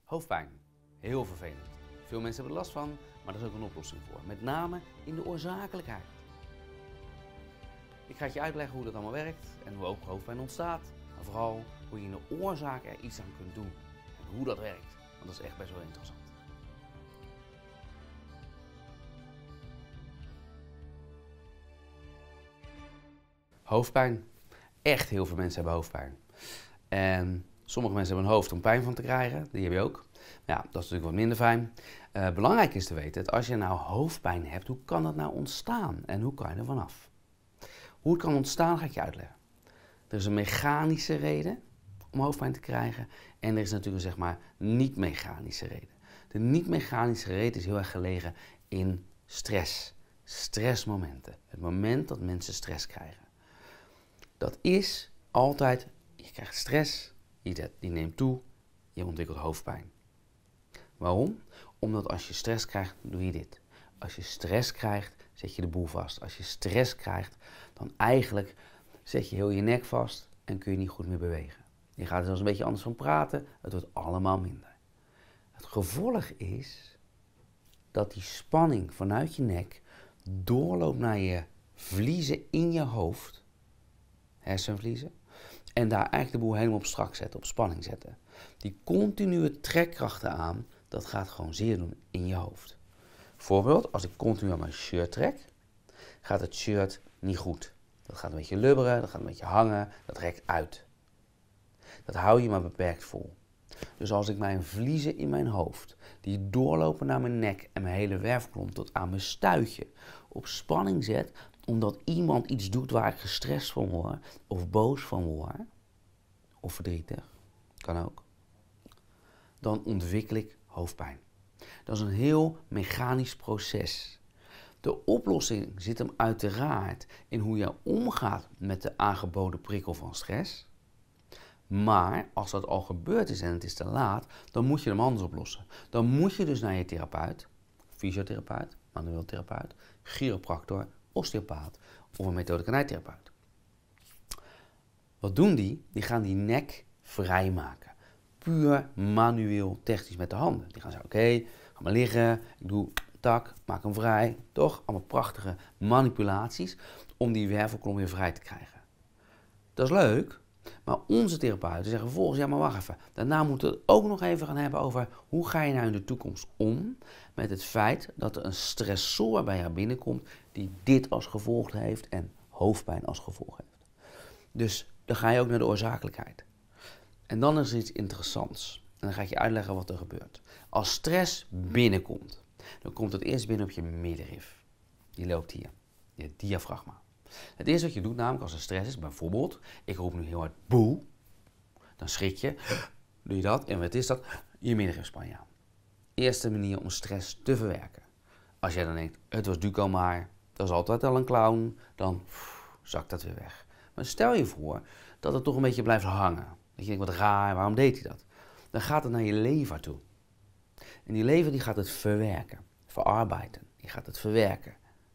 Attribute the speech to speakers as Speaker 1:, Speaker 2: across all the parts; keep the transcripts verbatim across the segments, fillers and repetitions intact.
Speaker 1: Hoofdpijn. Heel vervelend. Veel mensen hebben er last van, maar er is ook een oplossing voor. Met name in de oorzakelijkheid. Ik ga het je uitleggen hoe dat allemaal werkt en hoe ook hoofdpijn ontstaat. Maar vooral hoe je in de oorzaak er iets aan kunt doen. En hoe dat werkt. Want dat is echt best wel interessant. Hoofdpijn. Echt heel veel mensen hebben hoofdpijn. En sommige mensen hebben een hoofd om pijn van te krijgen. Die heb je ook. Ja, dat is natuurlijk wat minder fijn. Uh, belangrijk is te weten dat als je nou hoofdpijn hebt, hoe kan dat nou ontstaan? En hoe kan je er vanaf? Hoe het kan ontstaan ga ik je uitleggen. Er is een mechanische reden om hoofdpijn te krijgen. En er is natuurlijk een zeg maar niet-mechanische reden. De niet-mechanische reden is heel erg gelegen in stress. Stressmomenten. Het moment dat mensen stress krijgen. Dat is altijd, je krijgt stress, die neemt toe, je ontwikkelt hoofdpijn. Waarom? Omdat als je stress krijgt, doe je dit. Als je stress krijgt, zet je de boel vast. Als je stress krijgt, dan eigenlijk zet je heel je nek vast en kun je niet goed meer bewegen. Je gaat er zelfs een beetje anders van praten, het wordt allemaal minder. Het gevolg is dat die spanning vanuit je nek doorloopt naar je vliezen in je hoofd, hersenvliezen, en daar eigenlijk de boel helemaal op strak zetten, op spanning zetten. Die continue trekkrachten aan, dat gaat gewoon zeer doen in je hoofd. Voorbeeld, als ik continu aan mijn shirt trek, gaat het shirt niet goed. Dat gaat een beetje lubberen, dat gaat een beetje hangen, dat rekt uit. Dat hou je maar beperkt vol. Dus als ik mijn vliezen in mijn hoofd, die doorlopen naar mijn nek en mijn hele wervelkolom tot aan mijn stuitje, op spanning zet, omdat iemand iets doet waar ik gestrest van word, of boos van word, of verdrietig, kan ook, dan ontwikkel ik hoofdpijn. Dat is een heel mechanisch proces. De oplossing zit hem uiteraard in hoe je omgaat met de aangeboden prikkel van stress. Maar als dat al gebeurd is en het is te laat, dan moet je hem anders oplossen. Dan moet je dus naar je therapeut, fysiotherapeut, manueel therapeut, chiropractor, osteopaat of een methode-kanijtherapeut. Wat doen die? Die gaan die nek vrijmaken. Puur manueel, technisch met de handen. Die gaan zeggen, oké, okay, ga maar liggen, ik doe tak, maak hem vrij. Toch? Allemaal prachtige manipulaties om die wervelkolom weer vrij te krijgen. Dat is leuk, maar onze therapeuten zeggen vervolgens, ja maar wacht even. Daarna moeten we het ook nog even gaan hebben over hoe ga je nou in de toekomst om met het feit dat er een stressor bij jou binnenkomt die dit als gevolg heeft en hoofdpijn als gevolg heeft. Dus dan ga je ook naar de oorzakelijkheid. En dan is er iets interessants. En dan ga ik je uitleggen wat er gebeurt. Als stress binnenkomt, dan komt het eerst binnen op je middenrif. Die loopt hier, je diafragma. Het eerste wat je doet namelijk als er stress is, bijvoorbeeld, ik roep nu heel hard boe, dan schrik je, doe je dat en wat is dat? Je middenrif span je aan. Eerste manier om stress te verwerken. Als jij dan denkt, het was Duco maar, dat is altijd al een clown, dan pff, zakt dat weer weg. Maar stel je voor dat het toch een beetje blijft hangen. Dat je denkt, wat raar, waarom deed hij dat? Dan gaat het naar je lever toe. En die lever die gaat het verwerken, verarbeiden. Die gaat het verwerken.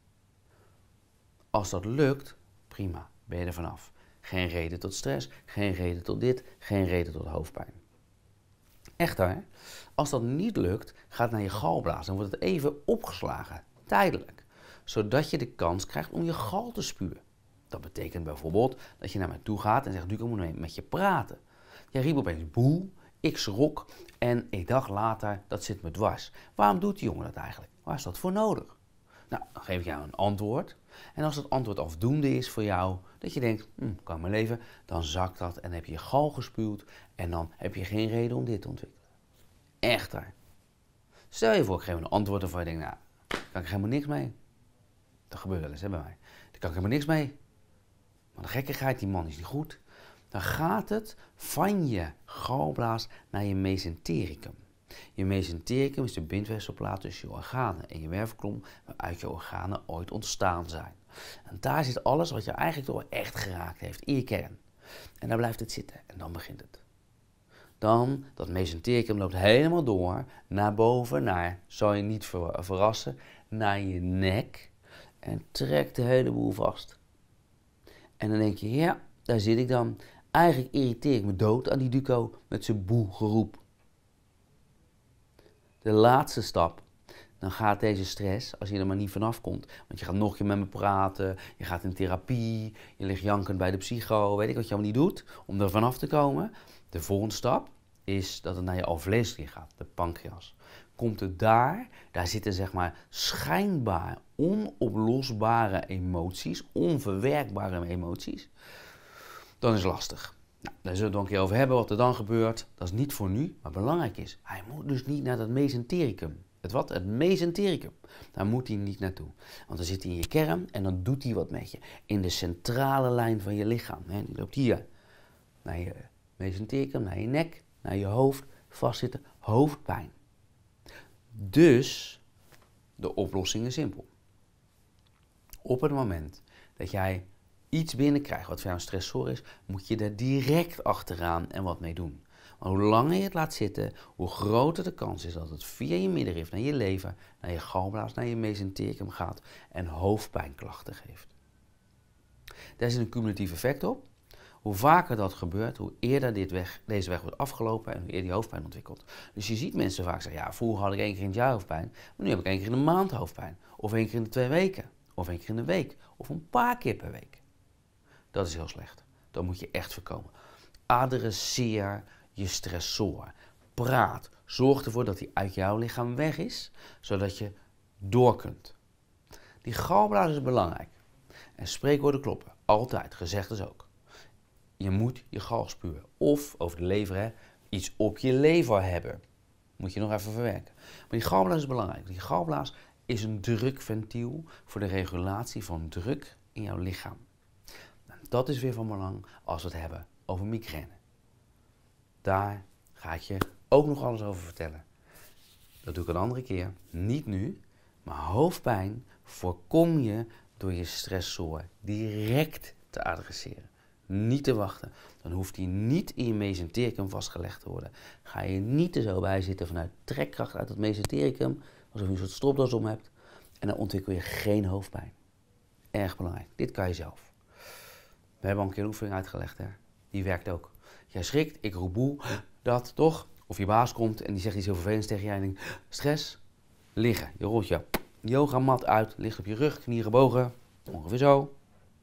Speaker 1: Als dat lukt, prima, ben je er vanaf. Geen reden tot stress, geen reden tot dit, geen reden tot hoofdpijn. Echter, als dat niet lukt, gaat het naar je galblaas. Dan wordt het even opgeslagen, tijdelijk. Zodat je de kans krijgt om je gal te spuwen. Dat betekent bijvoorbeeld dat je naar mij toe gaat en zegt, Duco, ik moet met je praten. Jij riep opeens boel, ik schrok en een dag later, dat zit me dwars. Waarom doet die jongen dat eigenlijk? Waar is dat voor nodig? Nou, dan geef ik jou een antwoord. En als dat antwoord afdoende is voor jou, dat je denkt, hm, kan mijn leven, dan zakt dat en heb je je gal gespuwd en dan heb je geen reden om dit te ontwikkelen. Echter. Stel je voor, ik geef een antwoord waarvan je denkt, nou, daar kan ik helemaal niks mee. Dat gebeurt wel eens hè, bij mij. Daar kan ik helemaal niks mee. Maar de gekkigheid, die man is niet goed. Dan gaat het van je galblaas naar je mesentericum. Je mesentericum is de bindweefselplaat tussen je organen en je wervelkolom, waaruit je organen ooit ontstaan zijn. En daar zit alles wat je eigenlijk toch echt geraakt heeft in je kern. En daar blijft het zitten en dan begint het. Dan, dat mesentericum loopt helemaal door naar boven, naar, zal je niet ver, verrassen, naar je nek en trekt de hele boel vast. En dan denk je, ja, daar zit ik dan. Eigenlijk irriteer ik me dood aan die Duco met zijn boe geroep. De laatste stap. Dan gaat deze stress, als je er maar niet vanaf komt, want je gaat nog een keer met me praten, je gaat in therapie, je ligt jankend bij de psycho, weet ik wat je allemaal niet doet, om er vanaf te komen. De volgende stap is dat het naar je alvleesklier gaat, de pancreas. Komt het daar, daar zitten zeg maar schijnbaar onoplosbare emoties, onverwerkbare emoties, dan is het lastig. Nou, daar zullen we het nog een keer over hebben, wat er dan gebeurt. Dat is niet voor nu, maar belangrijk is, hij moet dus niet naar dat mesentericum. Het wat? Het mesentericum. Daar moet hij niet naartoe. Want dan zit hij in je kern en dan doet hij wat met je. In de centrale lijn van je lichaam. Hè. Die loopt hier naar je mesentericum, naar je nek, naar je hoofd. Vastzitten, hoofdpijn. Dus, de oplossing is simpel. Op het moment dat jij iets binnenkrijgt wat voor jou een stressor is, moet je er direct achteraan en wat mee doen. Maar hoe langer je het laat zitten, hoe groter de kans is dat het via je middenrif naar je lever, naar je galblaas, naar je mesentericum gaat en hoofdpijnklachten geeft. Daar zit een cumulatief effect op. Hoe vaker dat gebeurt, hoe eerder dit weg, deze weg wordt afgelopen en hoe eerder die hoofdpijn ontwikkelt. Dus je ziet mensen vaak zeggen, ja, vroeger had ik één keer in het jaar hoofdpijn, maar nu heb ik één keer in de maand hoofdpijn. Of één keer in de twee weken, of één keer in de week, of een paar keer per week. Dat is heel slecht. Dat moet je echt voorkomen. Adresseer je stressor. Praat. Zorg ervoor dat hij uit jouw lichaam weg is, zodat je door kunt. Die galblaas is belangrijk. En spreekwoorden kloppen. Altijd. Gezegd is ook. Je moet je galspuur, of over de lever, hè, iets op je lever hebben. Moet je nog even verwerken. Maar die galblaas is belangrijk. Die galblaas is een drukventiel voor de regulatie van druk in jouw lichaam. Dat is weer van belang als we het hebben over migraine. Daar ga ik je ook nog alles over vertellen. Dat doe ik een andere keer, niet nu. Maar hoofdpijn voorkom je door je stressor direct te adresseren. Niet te wachten. Dan hoeft die niet in je mesentericum vastgelegd te worden. Ga je niet er zo bij zitten vanuit trekkracht uit het mesentericum, alsof je een soort stropdas om hebt. En dan ontwikkel je geen hoofdpijn. Erg belangrijk. Dit kan je zelf. We hebben al een keer een oefening uitgelegd, hè. Die werkt ook. Jij schrikt, ik roep boe, dat toch? Of je baas komt en die zegt iets heel vervelends tegen jij en denkt, stress, liggen. Je rolt je yogamat uit, ligt op je rug, knieën gebogen, ongeveer zo.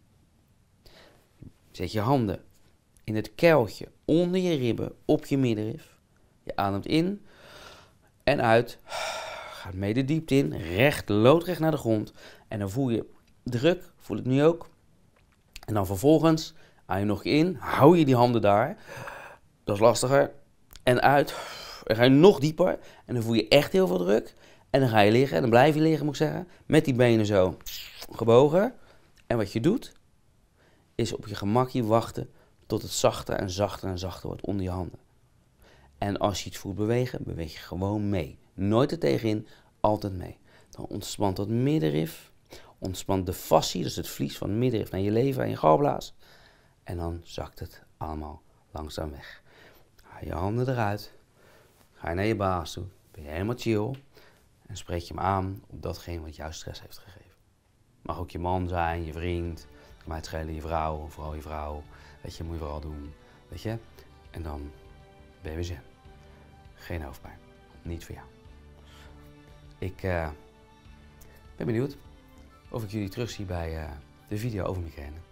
Speaker 1: Zet je handen in het kuiltje onder je ribben op je middenrif. Je ademt in en uit. Gaat mee de diepte in, recht, loodrecht naar de grond. En dan voel je druk, voel ik nu ook. En dan vervolgens, haal je nog in, hou je die handen daar. Dat is lastiger. En uit. Dan ga je nog dieper. En dan voel je echt heel veel druk. En dan ga je liggen. En dan blijf je liggen, moet ik zeggen. Met die benen zo gebogen. En wat je doet, is op je gemakje wachten tot het zachter en zachter en zachter wordt onder je handen. En als je iets voelt bewegen, beweeg je gewoon mee. Nooit er tegenin, altijd mee. Dan ontspant dat middenrif. Ontspant de fascie, dus het vlies van het middenrif naar je lever en je galblaas. En dan zakt het allemaal langzaam weg. Haal je handen eruit. Ga je naar je baas toe. Ben je helemaal chill. En spreek je hem aan op datgene wat jou stress heeft gegeven. Mag ook je man zijn, je vriend. Kan mij het schelen, je vrouw, vooral je vrouw. Weet je, moet je vooral doen. Weet je. En dan ben je weer zen. Geen hoofdpijn. Niet voor jou. Ik uh, ben benieuwd of ik jullie terugzie bij uh, de video over migraine.